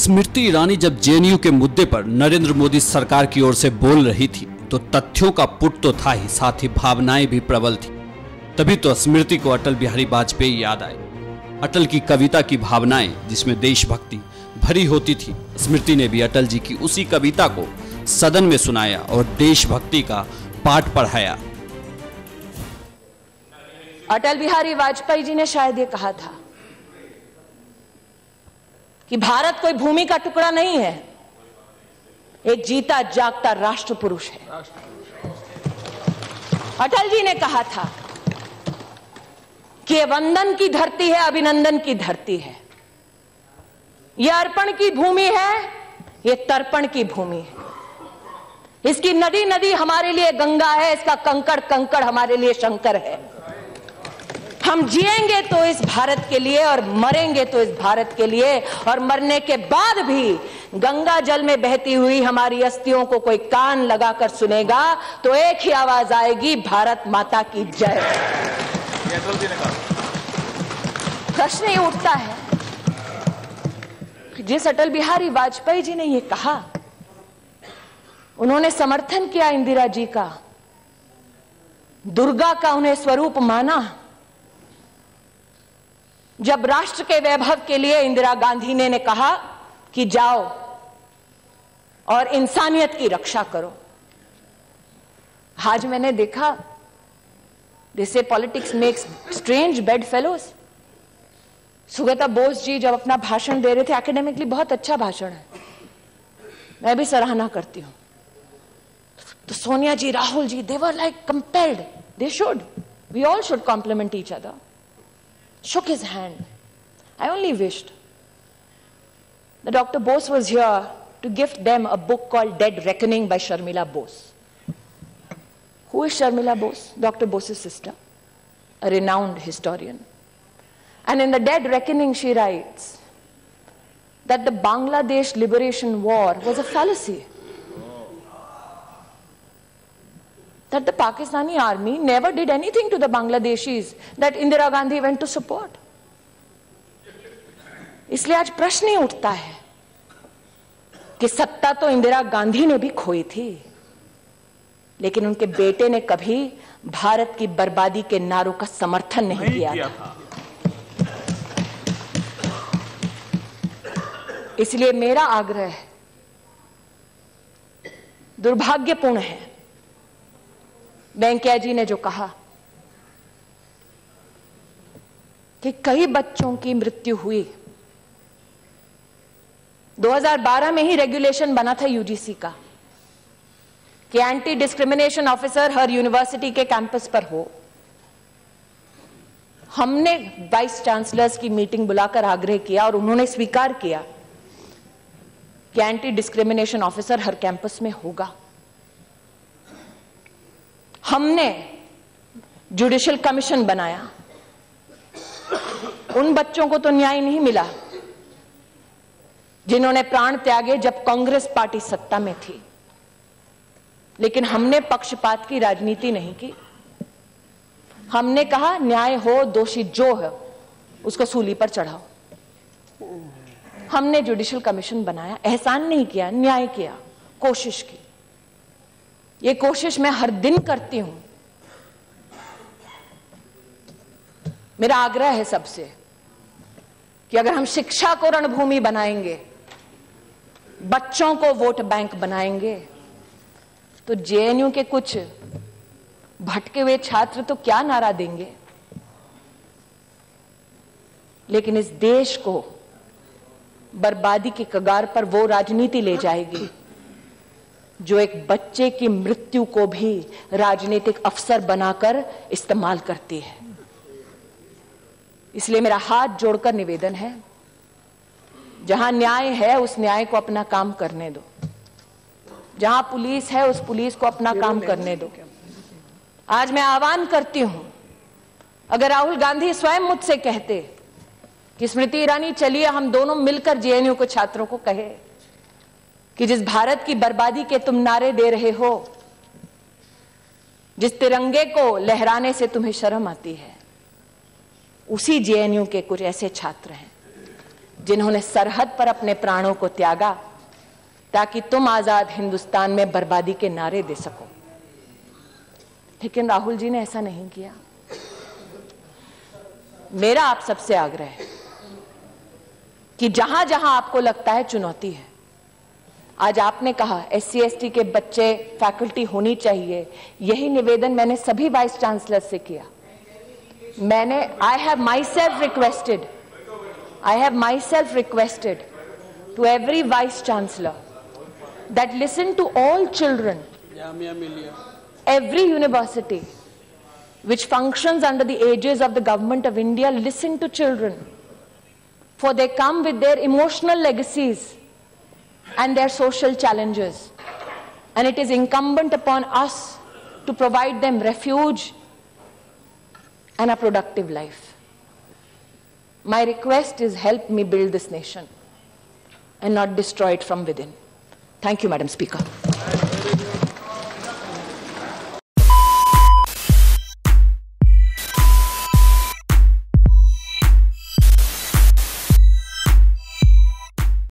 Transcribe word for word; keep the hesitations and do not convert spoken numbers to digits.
स्मृति ईरानी जब जेएनयू के मुद्दे पर नरेंद्र मोदी सरकार की ओर से बोल रही थी तो तथ्यों का पुट तो था ही, साथ ही भावनाएं भी प्रबल थी। तभी तो स्मृति को अटल बिहारी वाजपेयी याद आए। अटल की कविता की भावनाएं जिसमें देशभक्ति भरी होती थी, स्मृति ने भी अटल जी की उसी कविता को सदन में सुनाया और देशभक्ति का पाठ पढ़ाया। अटल बिहारी वाजपेयी जी ने शायद ये कहा था कि भारत कोई भूमि का टुकड़ा नहीं है, एक जीता जागता राष्ट्र पुरुष है। अटल जी ने कहा था कि ये वंदन की धरती है, अभिनंदन की धरती है, ये अर्पण की भूमि है, ये तर्पण की भूमि है। इसकी नदी नदी हमारे लिए गंगा है, इसका कंकड़ कंकड़ हमारे लिए शंकर है। हम जिएंगे तो इस भारत के लिए और मरेंगे तो इस भारत के लिए, और मरने के बाद भी गंगा जल में बहती हुई हमारी अस्थियों को कोई कान लगाकर सुनेगा तो एक ही आवाज आएगी, भारत माता की जय। प्रश्न ये उठता है कि जिस अटल बिहारी वाजपेयी जी ने ये कहा, उन्होंने समर्थन किया इंदिरा जी का, दुर्गा का उन्हें स्वरूप माना। जब राष्ट्र के वैभव के लिए इंदिरा गांधी ने, ने कहा कि जाओ और इंसानियत की रक्षा करो। आज मैंने देखा, जैसे politics makes strange bedfellows. Sugata Bose ji जब अपना भाषण दे रहे थे, एकेडमिकली बहुत अच्छा भाषण है, मैं भी सराहना करती हूं, तो सोनिया जी, Rahul ji, they were like compelled, they should, we all should compliment each other. Shook his hand. I only wished that Doctor Bose was here to gift them a book called Dead Reckoning by Sharmila Bose. Who is Sharmila Bose? Doctor Bose's sister, a renowned historian. And in the Dead Reckoning she writes that the Bangladesh Liberation War was a fallacy. That the Pakistani army never did anything to the Bangladeshis that Indira Gandhi went to support. इसलिए आज प्रश्न ही उठता है कि सत्ता तो इंदिरा गांधी ने भी खोई थी, लेकिन उनके बेटे ने कभी भारत की बर्बादी के नारों का समर्थन नहीं, नहीं किया, किया था। इसलिए मेरा आग्रह है, दुर्भाग्यपूर्ण है वेंकैया जी ने जो कहा कि कई बच्चों की मृत्यु हुई। दो हज़ार बारह में ही रेगुलेशन बना था यूजीसी का कि एंटी डिस्क्रिमिनेशन ऑफिसर हर यूनिवर्सिटी के कैंपस पर हो। हमने वाइस चांसलर्स की मीटिंग बुलाकर आग्रह किया और उन्होंने स्वीकार किया कि एंटी डिस्क्रिमिनेशन ऑफिसर हर कैंपस में होगा। हमने जुडिशियल कमीशन बनाया। उन बच्चों को तो न्याय नहीं मिला जिन्होंने प्राण त्यागे जब कांग्रेस पार्टी सत्ता में थी, लेकिन हमने पक्षपात की राजनीति नहीं की। हमने कहा न्याय हो, दोषी जो है उसको सूली पर चढ़ाओ। हमने जुडिशियल कमीशन बनाया, एहसान नहीं किया, न्याय किया, कोशिश की। ये कोशिश मैं हर दिन करती हूं। मेरा आग्रह है सबसे कि अगर हम शिक्षा को रणभूमि बनाएंगे, बच्चों को वोट बैंक बनाएंगे, तो जेएनयू के कुछ भटके हुए छात्र तो क्या नारा देंगे, लेकिन इस देश को बर्बादी की कगार पर वो राजनीति ले जाएगी जो एक बच्चे की मृत्यु को भी राजनीतिक अवसर बनाकर इस्तेमाल करती है। इसलिए मेरा हाथ जोड़कर निवेदन है, जहां न्याय है उस न्याय को अपना काम करने दो, जहां पुलिस है उस पुलिस को अपना काम करने दो। आज मैं आह्वान करती हूं, अगर राहुल गांधी स्वयं मुझसे कहते कि स्मृति ईरानी चलिए हम दोनों मिलकर जेएनयू को छात्रों को कहे कि जिस भारत की बर्बादी के तुम नारे दे रहे हो, जिस तिरंगे को लहराने से तुम्हें शर्म आती है, उसी जेएनयू के कुछ ऐसे छात्र हैं जिन्होंने सरहद पर अपने प्राणों को त्यागा ताकि तुम आजाद हिंदुस्तान में बर्बादी के नारे दे सको। लेकिन राहुल जी ने ऐसा नहीं किया। मेरा आप सबसे आग्रह है कि जहां जहां आपको लगता है चुनौती है, आज आपने कहा एस सी एस टी के बच्चे फैकल्टी होनी चाहिए, यही निवेदन मैंने सभी वाइस चांसलर से किया। मैंने I have myself requested I have myself requested to every vice chancellor that listen to all children, every university which functions under the aegis of the government of India, listen to children, for they come with their emotional legacies and their social challenges, and it is incumbent upon us to provide them refuge and a productive life. My request is, help me build this nation and not destroy it from within. Thank you, Madam Speaker.